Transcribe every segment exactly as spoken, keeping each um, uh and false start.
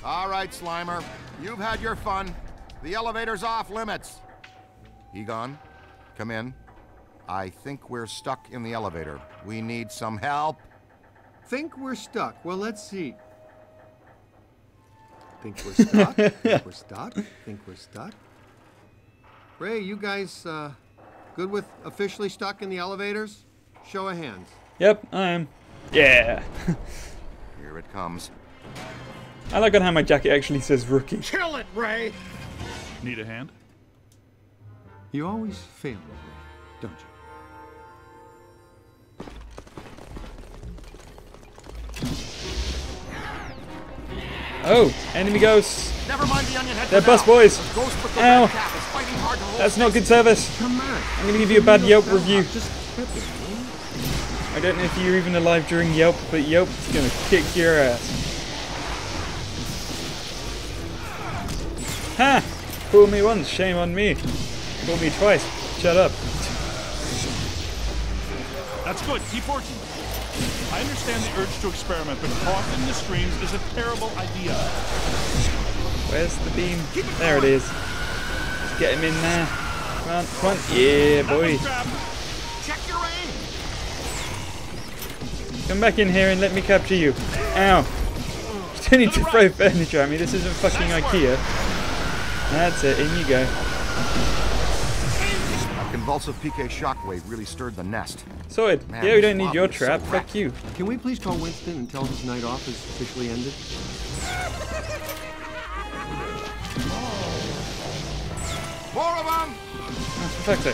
All right, Slimer. You've had your fun. The elevator's off limits. Egon, come in. I think we're stuck in the elevator. We need some help. Think we're stuck. Well, let's see. Think we're stuck. Think we're stuck. Think we're stuck. Ray, you guys uh, good with officially stuck in the elevators? Show of hands. Yep, I am. Yeah. Here it comes. I like on how my jacket actually says rookie. Kill it, Ray! Need a hand? You always fail, Ray, don't you? Oh, enemy ghosts. Never mind the onion head. They're bus boys. Ow. Ow. That's not good service. Come on. I'm going to give you a bad Yelp review. Just keep it, I don't know if you're even alive during Yelp, but Yelp's going to kick your ass. Ha! Fool me once, shame on me. Fool me twice. Shut up. That's good. Keep working. I understand the urge to experiment, but crossing the streams is a terrible idea. Where's the beam? There it is. Let's get him in there. Come on, come on. Yeah, boy. Check your aim. Come back in here and let me capture you. Ow. You don't need to throw furniture at me. This isn't fucking IKEA. That's it. In you go. A convulsive P K shockwave really stirred the nest. Sorted. Man, Yeah, we don't this need your lobby is so trap. wrecked. Fuck you. Can we please call Winston and tell him his night off is officially ended? More of them. Oh, for fuck's sake.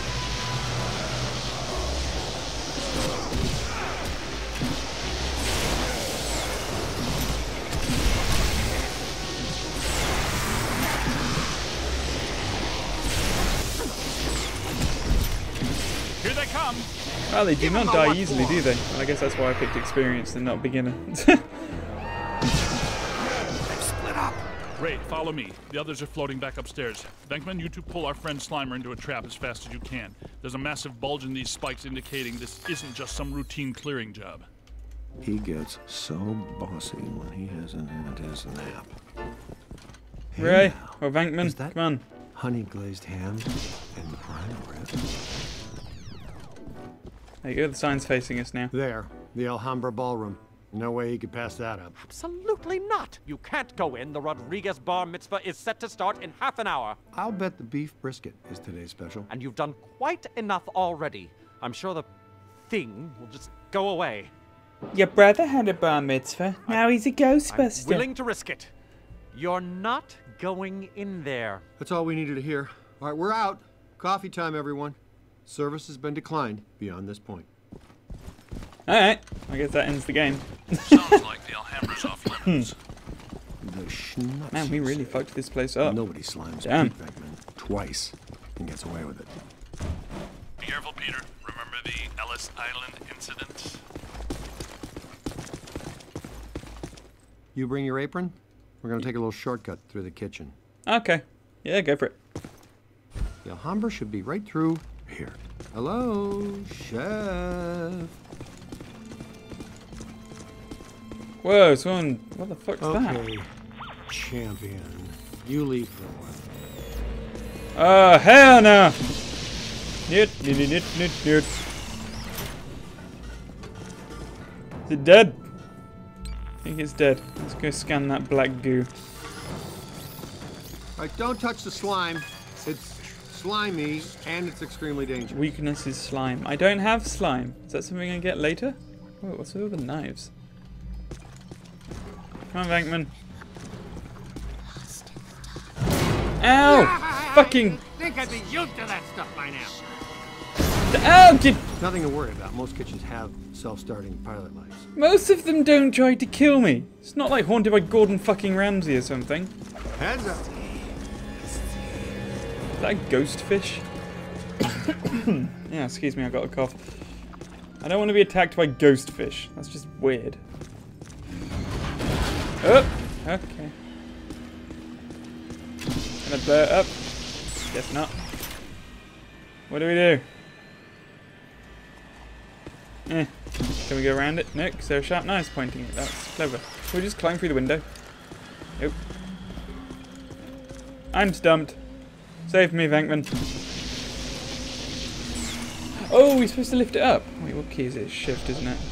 Here they come. Well, they do not die easily, do they? Well, I guess that's why I picked experienced and not beginner. They've split up. Ray, follow me. The others are floating back upstairs. Venkman, you two pull our friend Slimer into a trap as fast as you can. There's a massive bulge in these spikes indicating this isn't just some routine clearing job. He gets so bossy when he hasn't had his nap. Hey Ray, now, or Venkman, is that come on. honey glazed ham and prime rib? There you go, the sign's facing us now. There, the Alhambra ballroom. No way he could pass that up. Absolutely not. You can't go in. The Rodriguez bar mitzvah is set to start in half an hour. I'll bet the beef brisket is today's special. And you've done quite enough already. I'm sure the thing will just go away. Your brother had a bar mitzvah. Now he's a Ghostbuster. I'm willing to risk it. You're not going in there. That's all we needed to hear. All right, we're out. Coffee time, everyone. Service has been declined beyond this point. Alright, I guess that ends the game. Sounds like the Alhambra's off limits. The schnutz. Man, we really fucked this place up. Nobody slimes Damn. Pete Venkman twice and gets away with it. Be careful, Peter. Remember the Ellis Island incident? You bring your apron? We're going to take a little shortcut through the kitchen. Okay. Yeah, go for it. The Alhambra should be right through here. Hello, chef. Whoa, someone... What the fuck's that? Okay, champion. You leave for a while. Oh, hell no! Newt, newt, newt, newt, newt. Is it dead? I think it's dead. Let's go scan that black goo. All right, don't touch the slime. It's slimy and it's extremely dangerous. Weakness is slime. I don't have slime. Is that something I get later? Oh, what's with all the knives? Come on, Venkman. Ow! Fucking... I think I'd be used to that stuff by now. Ow! Did... Nothing to worry about. Most kitchens have self-starting pilot lights. Most of them don't try to kill me. It's not like Haunted by Gordon fucking Ramsay or something. Heads up. Is that a ghost fish? Yeah, excuse me, I got a cough. I don't want to be attacked by ghost fish. That's just weird. Oh, okay. Gonna blow it up? Guess not. What do we do? Eh. Can we go around it? No, because there are sharp knives pointing at it. That's clever. Can we just climb through the window? Nope. I'm stumped. Save me, Venkman. Oh, we're supposed to lift it up. Wait, what key is it? Shift, isn't it?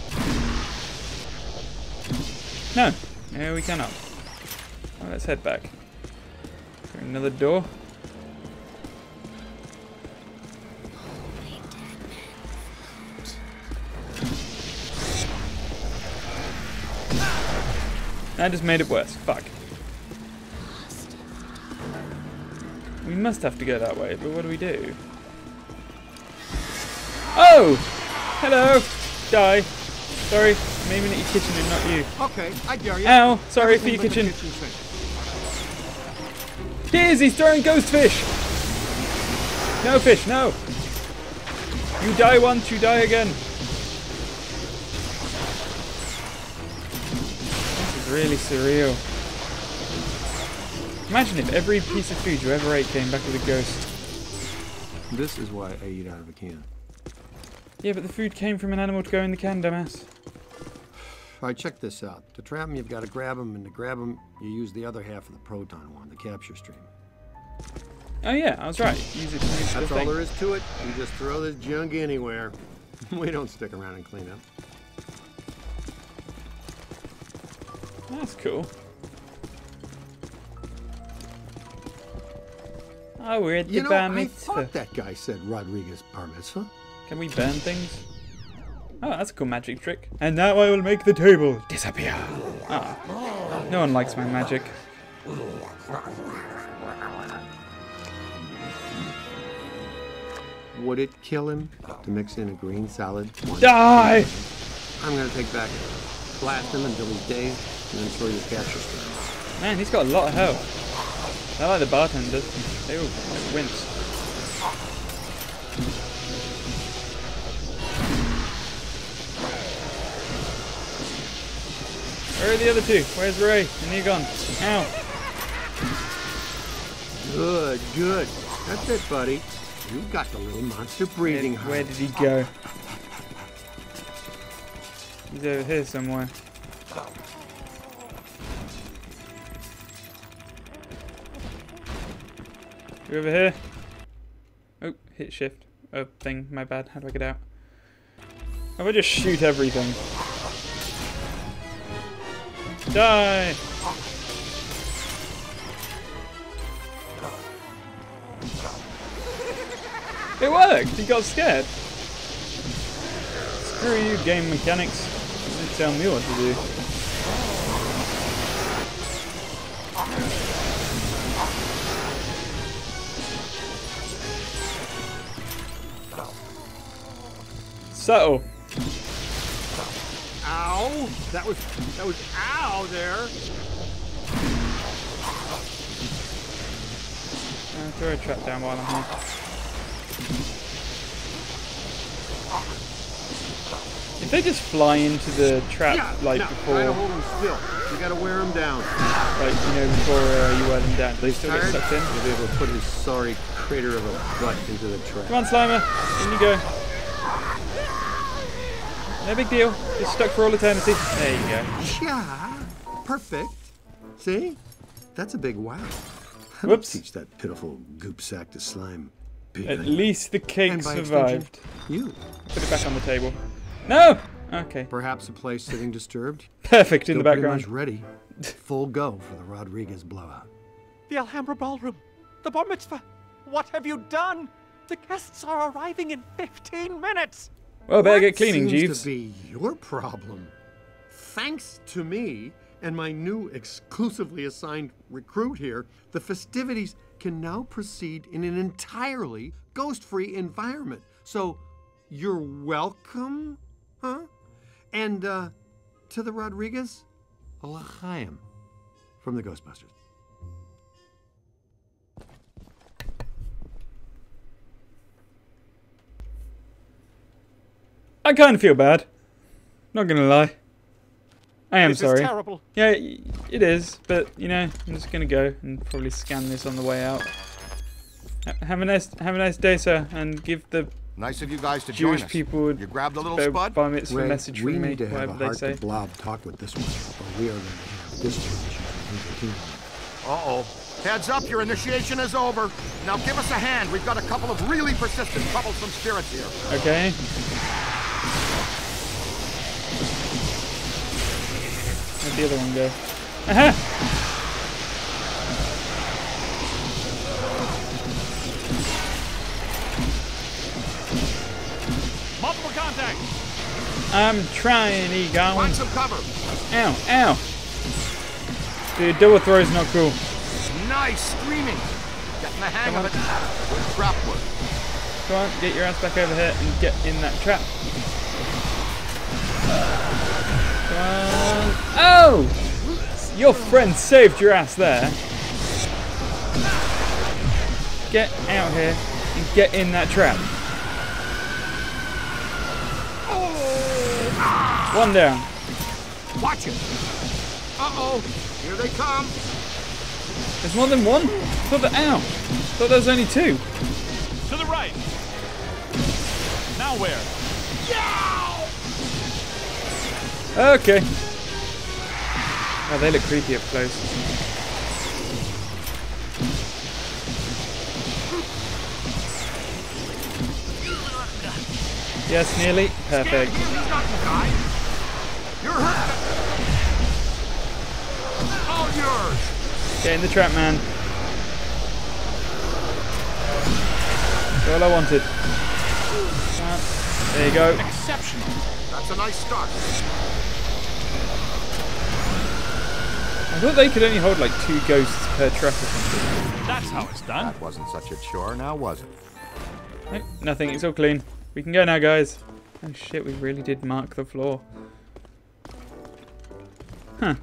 No. No, we cannot. Well, let's head back. Through another door. That just made it worse. Fuck. We must have to go that way, but what do we do? Oh! Hello! Die. Sorry, I'm aiming at your kitchen and not you. Okay, I dare you. Ow! Sorry for Everything your but the kitchen. sink. Diz, he's throwing ghost fish! No fish, no! You die once, you die again. This is really surreal. Imagine if every piece of food you ever ate came back with a ghost. This is why I eat out of a can. Yeah, but the food came from an animal to go in the can, dumbass. All right, check this out. To trap them, you've got to grab them, and to grab them, you use the other half of the proton one, the capture stream. Oh yeah, I was right. Use it to use the That's all thing. there is to it. You just throw this junk anywhere. We don't stick around and clean up. That's cool. Oh, we're at the You know, bar I mitzvah. thought that guy said Rodriguez bar mitzvah. Can we burn things? Oh, that's a cool magic trick. And now I will make the table disappear. Ah, no one likes my magic. Would it kill him to mix in a green salad? One Die! I'm gonna take back, blast him until he's dazed, and then throw your capture stream. Man, he's got a lot of health. I like the bartenders. They all wince. Where are the other two? Where's Ray? And you gone? Ow. Good, good. That's it, buddy. You got the little monster breathing. Where, where did he go? He's over here somewhere. You over here? Oh, hit shift. Oh, thing. My bad. How do I get out? How about I just shoot everything? Die! It worked! He got scared. Screw you, game mechanics. You didn't tell me what to do. Subtle. Ow! That was, that was ow there. Uh, throw a trap down while I'm here. If they just fly into the trap Yeah, like no, before, try to hold them still. You gotta wear them down. like you know before uh, you wear them down, they still get Tired? sucked in. You'll be able to put his sorry crater of a butt into the trap. Come on, Slimer, in you go. No big deal. Just stuck for all eternity. There you go. Yeah, perfect. See? That's a big wow. Whoops. Teach that pitiful goop sack to slime. Big At thing. least the cake And by survived. extension, you. Put it back on the table. No. Okay. Perhaps a place sitting disturbed. Perfect in Still the pretty background. much ready. Full go for the Rodriguez blowout. The Alhambra Ballroom. The bar mitzvah. What have you done? The guests are arriving in fifteen minutes. Well, better What get cleaning, seems Jeeves. to be your problem? Thanks to me and my new exclusively assigned recruit here, the festivities can now proceed in an entirely ghost-free environment. So, you're welcome, huh? And uh, to the Rodriguez, a l'chaim from the Ghostbusters. I kind of feel bad. Not gonna lie. I am This sorry. is terrible. Yeah, y- it is, but you know, I'm just gonna go and probably scan this on the way out. Ha- Have a nice, have a nice day, sir, and give the Nice of you guys to join Jewish us. people You grabbed the little a spud? bar mitzvah Ray, message we from me, need to have whatever a they heart say. to blob talk with this one, or we are going to have discharge from the kingdom. Uh-oh. Heads up, your initiation is over. Now give us a hand. We've got a couple of really persistent, troublesome spirits here. Okay. Where'd the other one go? Aha! Multiple contact. I'm trying, Egon. Find some cover. Ow, ow. Dude, double throw is not cool. Nice screaming. Getting the hang Come of it. Good trap work. Come on, get your ass back over here and get in that trap. Come on. Oh! Your friend saved your ass there. Get out here and get in that trap. One down. Watch it. Uh-oh. Here they come. There's more than one? I thought that, ow. I thought there was only two. To the right. Now where? Okay. Oh, they look creepy up close. Yes, nearly. Perfect. You're hurt. All yours. Get in the trap, man. That's all I wanted. Uh, there you go. Exceptional. That's a nice start. I thought they could only hold like two ghosts per trap or something. That's how it's done. That wasn't such a chore, now was it? Nope, nothing. It's all clean. We can go now, guys. Oh shit, we really did mark the floor. Huh.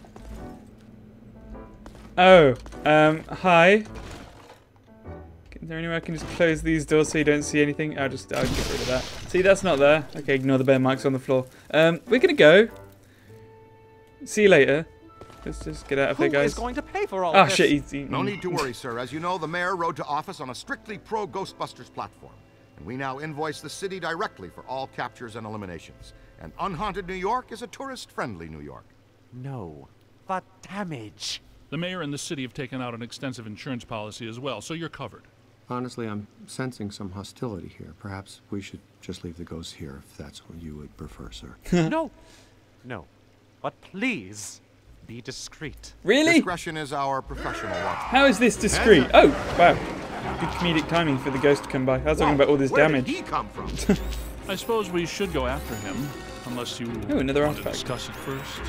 Oh, um, hi. Is there any way I can just close these doors so you don't see anything? I'll just, I'll get rid of that. See, that's not there. Okay, ignore the bear marks on the floor. Um, we're gonna go. See you later. Let's just get out of here, Who guys. is going to pay for all Oh this? shit, he's eating. No need to worry, sir. As you know, the mayor rode to office on a strictly pro-Ghostbusters platform. And we now invoice the city directly for all captures and eliminations. And unhaunted New York is a tourist-friendly New York. No, but damage. The mayor and the city have taken out an extensive insurance policy as well, so you're covered. Honestly, I'm sensing some hostility here. Perhaps we should just leave the ghosts here if that's what you would prefer, sir. No, no, but please be discreet. Really? Discretion is our professional watch. How is this discreet? Oh, wow. Good comedic timing for the ghost to come by. I was talking about all this Where damage. did he come from? I suppose we should go after him, unless you Ooh, another want to artifact. discuss it first.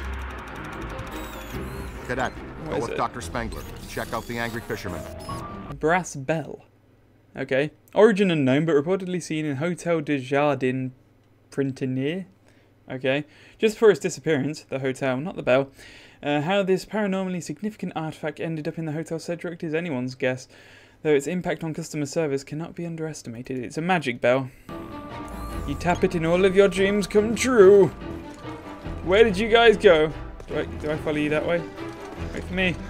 Cadet, What go is with it? Doctor Spengler. Check out the angry fisherman. A brass bell. Okay. Origin unknown, but reportedly seen in Hotel de Jardin Printanier. Okay. Just before its disappearance, the hotel, not the bell. Uh, how this paranormally significant artifact ended up in the hotel subject is anyone's guess, though its impact on customer service cannot be underestimated. It's a magic bell. You tap it and all of your dreams come true. Where did you guys go? Do I, do I follow you that way? Wait for me.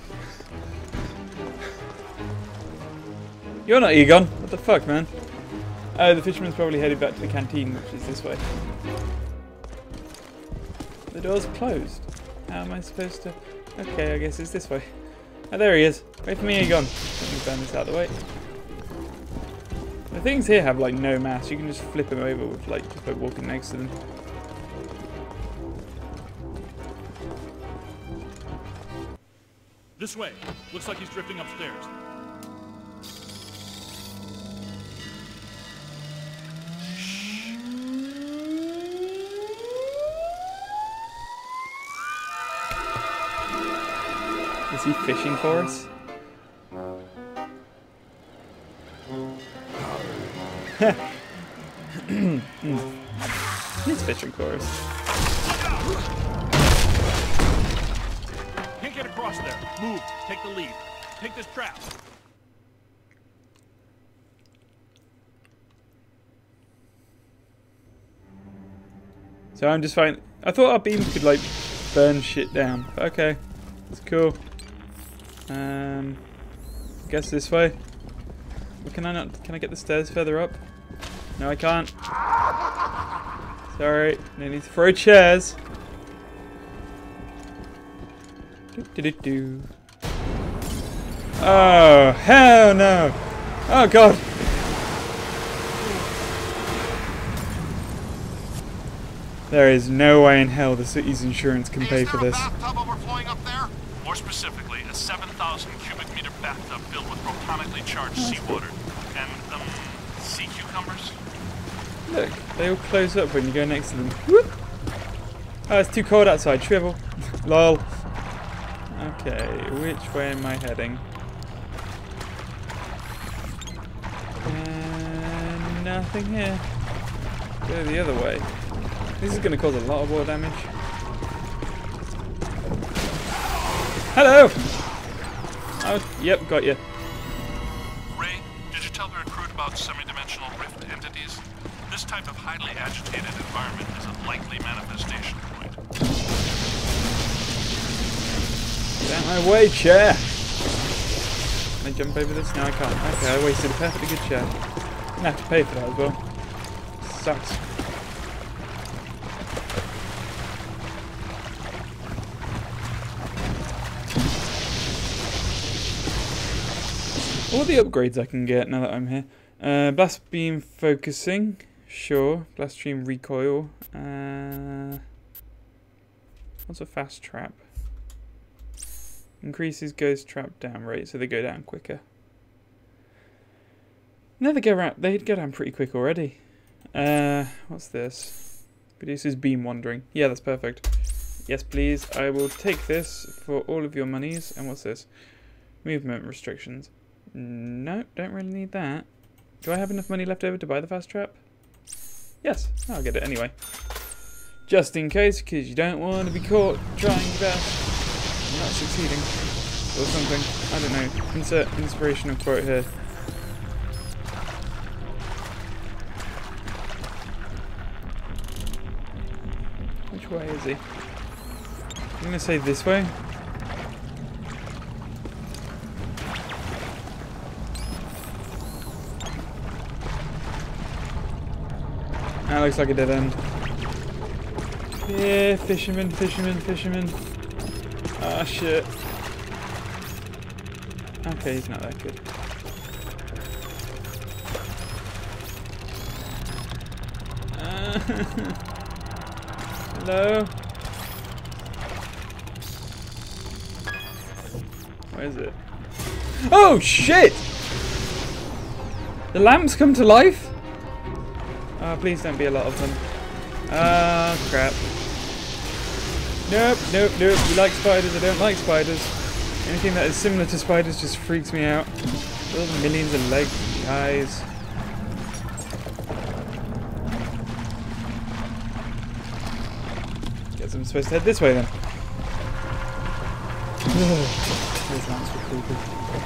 You're not Egon. What the fuck, man? Oh, the fisherman's probably headed back to the canteen, which is this way. The door's closed. How am I supposed to... Okay, I guess it's this way. Oh, there he is. Wait for me, Egon. Let me burn this out of the way. The things here have, like, no mass. You can just flip them over with, like, just by walking next to them. This way. Looks like he's drifting upstairs. Is he fishing for us? He's fishing for us. Can't get across there. Move. Take the lead. Take this trap. So I'm just fine. I thought our beams could like burn shit down. But okay, that's cool. Um, I guess this way. Well, can I not? Can I get the stairs further up? No, I can't. Sorry, no need to throw chairs. Do do do do. Oh, hell no. Oh, God. There is no way in hell the city's insurance can pay for this. Is there a bathtub overflowing up there? More specifically, a seven thousand cubic meter bathtub filled with protonically charged seawater. And, um, sea cucumbers? Look, they all close up when you go next to them. Whoop. Oh, it's too cold outside. Shrivel. Lol. Okay, which way am I heading? Uh, nothing here. Go the other way. This is going to cause a lot of water damage. Hello! Oh, yep, got you. Ray, did you tell the recruit about semi-dimensional rift entities? This type of highly agitated environment is a likely manifestation point. Get out my way, chair! Can I jump over this? No, I can't. Okay, I wasted a perfectly good chair. I'm gonna have to pay for that as well. Sucks. All the upgrades I can get now that I'm here. Uh, blast beam focusing, sure. Blast stream recoil. Uh, what's a fast trap? Increases ghost trap down rate, so they go down quicker. No, they go around. They go down pretty quick already. Uh, what's this? Produces beam wandering. Yeah, that's perfect. Yes, please. I will take this for all of your monies. And what's this? Movement restrictions. No, don't really need that. Do I have enough money left over to buy the fast trap? Yes, I'll get it anyway. Just in case, because you don't want to be caught trying your best and not succeeding. Or something. I don't know. Insert inspirational quote here. Which way is he? I'm going to say this way. That looks like a dead end. Yeah, fisherman, fisherman, fisherman. Ah, shit. Okay, he's not that good. Uh, hello? Where is it? Oh, shit! The lamps come to life? Oh, please don't be a lot of them. Ah, oh, crap. Nope, nope, nope. You like spiders, I don't like spiders. Anything that is similar to spiders just freaks me out. Those millions of legs, eyes. Guess I'm supposed to head this way then. Those lamps were creepy.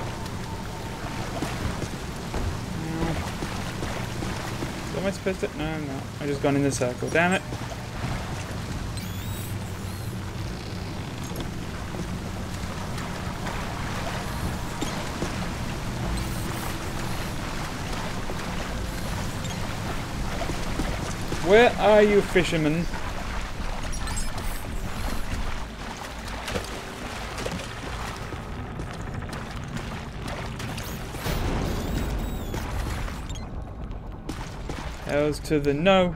Am I supposed to? No, I'm not. I just gone in the circle. Damn it. Where are you, fisherman? Hells to the no.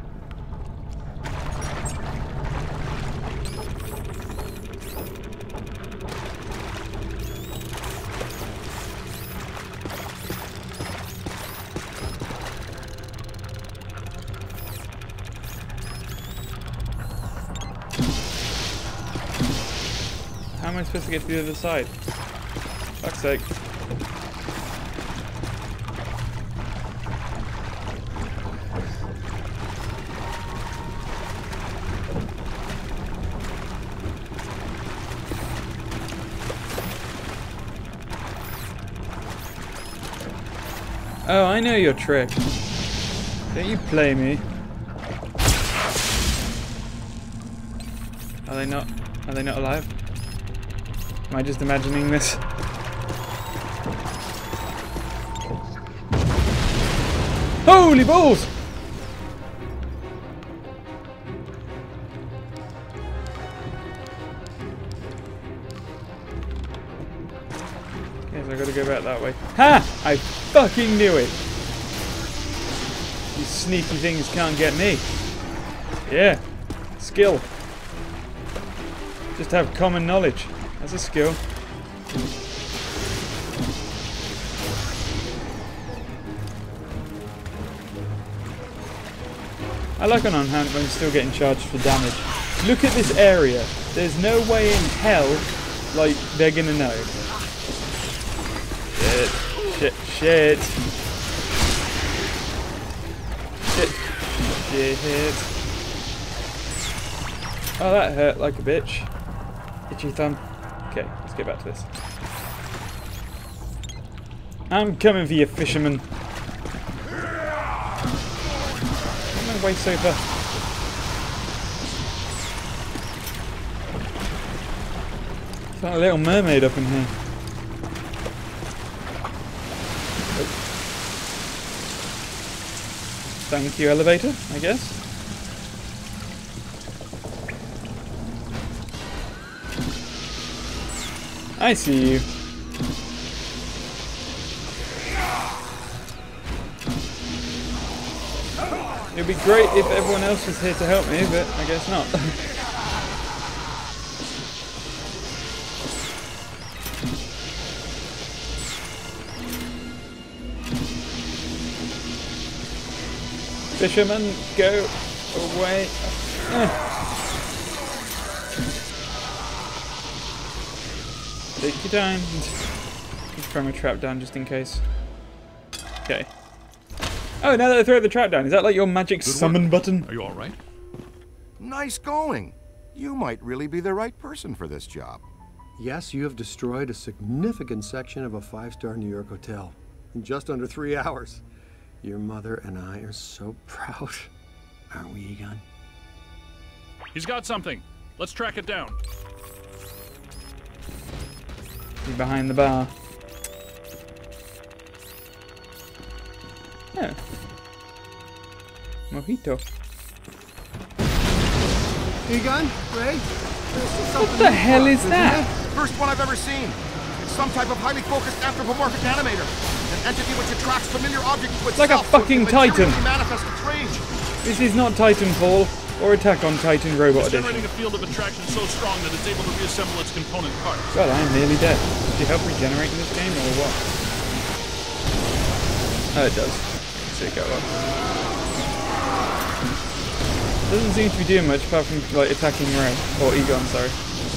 How am I supposed to get to the other side? Fuck's sake. Oh, I know your trick. Don't you play me. Are they not? Are they not alive? Am I just imagining this? Holy balls! Guess I gotta go back that way. Ha! I fucking knew it! These sneaky things can't get me. Yeah. Skill. Just have common knowledge. That's a skill. I like on unhand when I'm still getting charged for damage. Look at this area. There's no way in hell, like, they're gonna know. Shit. Shit. Shit. Shit. Shit. Oh, that hurt like a bitch. Itchy thumb. Okay, let's get back to this. I'm coming for you, fisherman. I'm way so far. It's like a little mermaid up in here. Oh. Thank you, elevator, I guess. I see you. It'd be great if everyone else was here to help me, but I guess not. Fisherman, go away. Uh. Take your time. Just throw my trap down just in case. Okay. Oh, now that I throw the trap down, is that like your magic Good summon work. button? Are you all right? Nice going. You might really be the right person for this job. Yes, you have destroyed a significant section of a five-star New York hotel in just under three hours. Your mother and I are so proud. Aren't we, Egon? He's got something. Let's track it down. He's behind the bar. Oh. Mojito. Egon? Ray? What the hell is that? First one I've ever seen. It's some type of highly focused anthropomorphic animator. An entity which attracts familiar objects to itself. Like a fucking so it can Titan. manifest its range. This is not Titanfall or Attack on Titan Robot It's generating Edition. a field of attraction so strong that it's able to reassemble its component parts. God, I am nearly dead. Does it help regenerate in this game or what? Oh, it does. Sick, I love. Doesn't seem to be doing much apart from like attacking Ray or Egon. Sorry.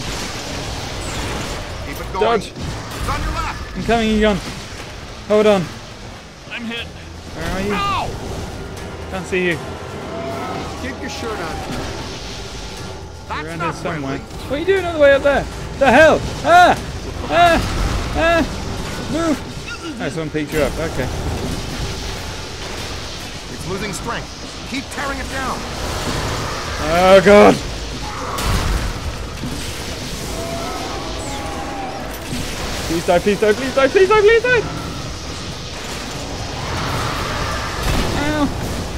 Keep it going. Dodge. It's on your left. I'm coming, Egon. Hold on. I'm hit. Where are you? Ow! Can't see you. Keep your shirt on. That's You're around here not somewhere. friendly. What are you doing all the way up there? The hell? Ah! Ah! Ah! Move! Oh, someone picked you up. Okay. It's losing strength. Keep tearing it down. Oh god! Please die, please die, please die, please die, please die! Ow!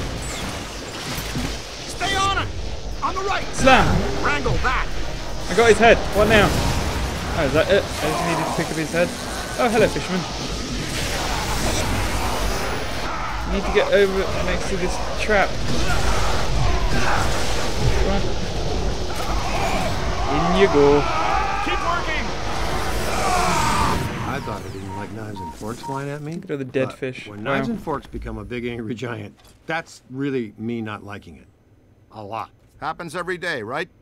Stay on it. On the right. Slam! Wrangle that. I got his head. What now? Oh, is that it? I just needed to pick up his head. Oh, hello, fisherman. I need to get over next to this trap. Come on. In you go. Keep working. I thought I didn't like knives and forks flying at me. Look at all the dead but fish. When Wow. knives and forks become a big angry giant, that's really me not liking it. A lot. Happens every day, right?